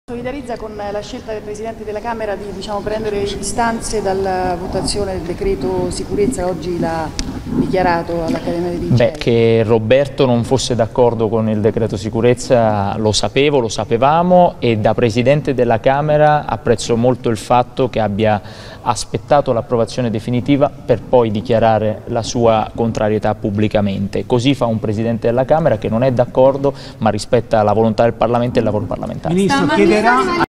Solidarizza con la scelta del Presidente della Camera di prendere distanze dalla votazione del decreto sicurezza, oggi l'ha dichiarato all'Accademia dei Lincei. Che Roberto non fosse d'accordo con il decreto sicurezza lo sapevo, lo sapevamo, e da Presidente della Camera apprezzo molto il fatto che abbia aspettato l'approvazione definitiva per poi dichiarare la sua contrarietà pubblicamente. Così fa un Presidente della Camera che non è d'accordo ma rispetta la volontà del Parlamento e il lavoro parlamentare. Ministro, chiederà